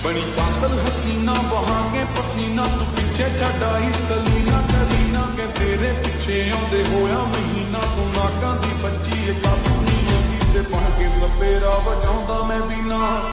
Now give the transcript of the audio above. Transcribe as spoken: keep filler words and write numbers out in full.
बड़ी पागल हसीना बहा के पसीना तू पिछे छड़ आई सलीना कलीना के तेरे पिछे आंदे होया महीना तू नाकां दी बच्ची एक काबू नहीं होगी ते बन के सपेरा वजाउंदा मैं भी ना